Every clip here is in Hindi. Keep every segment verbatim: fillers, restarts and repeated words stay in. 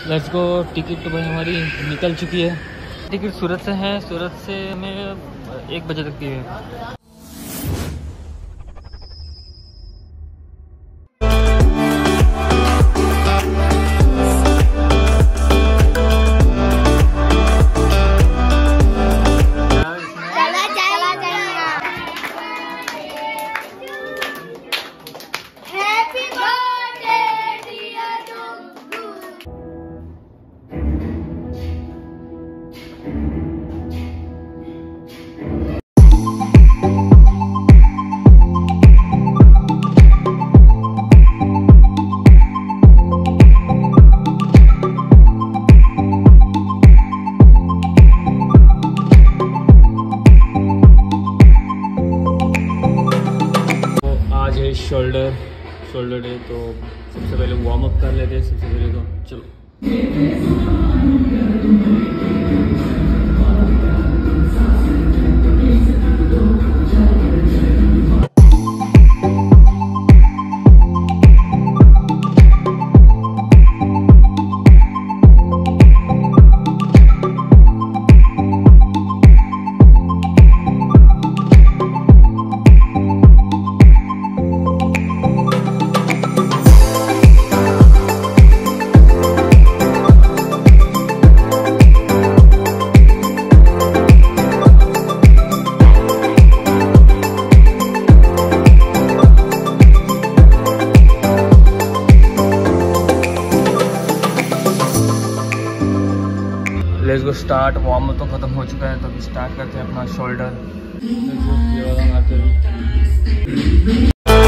Let's go. टिकट तो भाई हमारी निकल चुकी है। टिकट सूरत से है, सूरत से हमें एक बजे तक की है। शोल्डर शोल्डर डे, तो सबसे पहले वार्म अप कर लेते हैं। सबसे पहले तो चलो let's go start. Warm up तो खत्म हो चुका है, तो अभी स्टार्ट करते हैं अपना शोल्डर। ये वाला मारते हैं।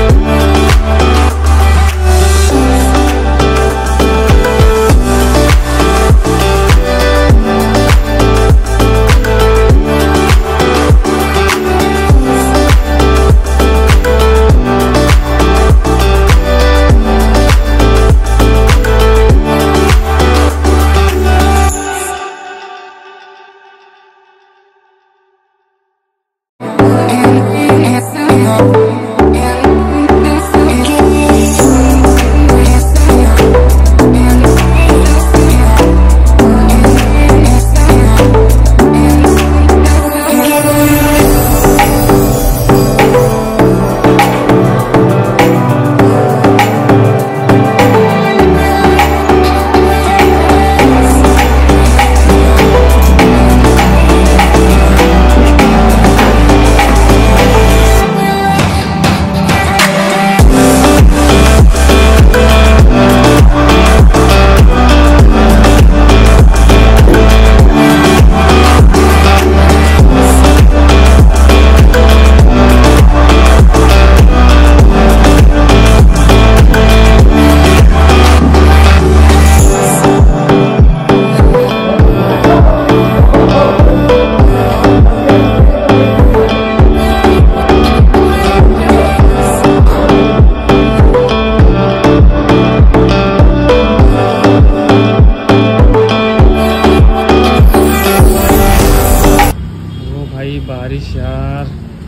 बारिश यार,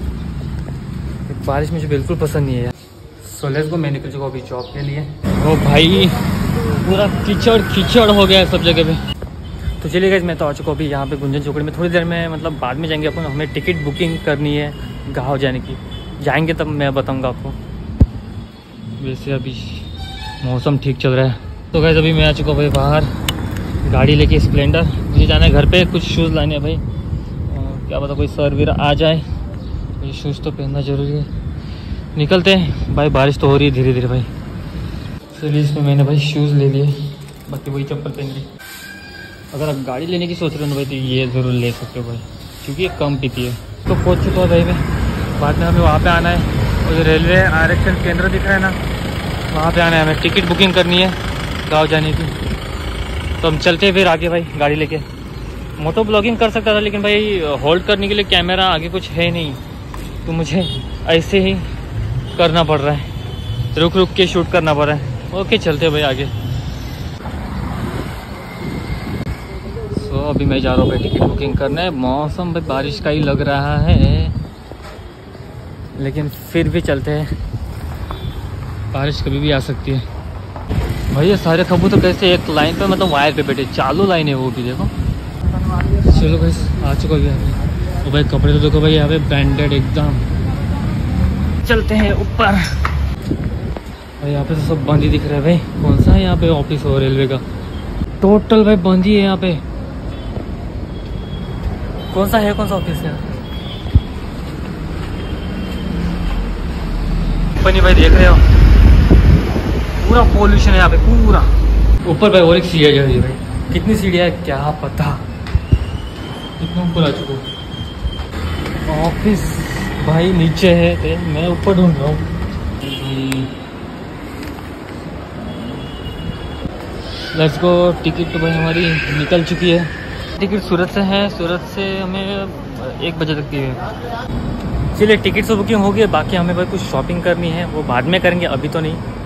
बारिश मुझे बिल्कुल पसंद नहीं है यार। So let's go. मैं निकल चुका अभी जॉब के लिए। ओ भाई पूरा कीचड़ कीचड़ हो गया है सब जगह पे। तो चलिए गाइस, मैं तो आ चुका हूँ अभी यहाँ पे गुंजन चौकड़ी में। थोड़ी देर में मतलब बाद में जाएंगे अपन, हमें टिकट बुकिंग करनी है गाँव जाने की। जाएंगे तब मैं बताऊँगा आपको। वैसे अभी मौसम ठीक चल रहा है। तो गाइस अभी मैं आ चुका हूँ भाई बाहर, गाड़ी लेके स्प्लेंडर। मुझे जाना है घर पे, कुछ शूज़ लाने हैं भाई। क्या पता कोई सर वीर आ जाए, ये शूज़ तो पहनना ज़रूरी है। निकलते हैं भाई, बारिश तो हो रही है धीरे धीरे भाई। चलिए इसमें मैंने भाई शूज़ ले लिए, बाकी वही चप्पल पहन ली। अगर आप गाड़ी लेने की सोच रहे हो ना भाई, तो ये ज़रूर ले सकते हो भाई, क्योंकि ये कम पीती है। तो पहुँच चुका है भाई मैं। बाद में हमें वहाँ पे आना है, और रेलवे आरक्षण केंद्र दिख रहा है ना, वहाँ पे आना है हमें। टिकट बुकिंग करनी है गाँव जाने की। तो हम चलते हैं फिर आगे भाई गाड़ी लेके। मोटो ब्लॉगिंग कर सकता था, लेकिन भाई होल्ड करने के लिए कैमरा आगे कुछ है नहीं, तो मुझे ऐसे ही करना पड़ रहा है, रुक रुक के शूट करना पड़ रहा है। ओके चलते भाई आगे। सो अभी मैं जा रहा हूँ भाई टिकट बुकिंग करने। मौसम भाई बारिश का ही लग रहा है, लेकिन फिर भी चलते हैं, बारिश कभी भी आ सकती है। भाई ये सारे कबूतर कैसे एक लाइन पे मतलब वायर पे बैठे, चालू लाइन है वो भी देखो। चलो गाइस आ चुका है तो भाई कपड़े तो देखो भाई यहाँ पे ब्रांडेड एकदम। चलते हैं ऊपर। भाई यहाँ पे तो सब बंद ही दिख रहा है भाई। कौन सा है यहाँ पे ऑफिस हो रेलवे का? टोटल भाई बंद ही है यहाँ पे। कौन सा है कौन सा ऑफिस है? कंपनी भाई देख रहे हो पूरा पोल्यूशन है यहाँ पे पूरा। ऊपर भाई और एक सीढ़ियाँ जा रही है भाई। कितनी सीढ़ियाँ है क्या पता। कितना ऊपर आ चुका ऑफिस भाई नीचे है तो मैं ऊपर ढूंढ रहा हूँ। Let's go. टिकट तो भाई हमारी निकल चुकी है। टिकट सूरत से है, सूरत से हमें एक बजे तक दी है। चलिए टिकट से बुकिंग हो गई है, बाकी हमें भाई कुछ शॉपिंग करनी है वो बाद में करेंगे, अभी तो नहीं।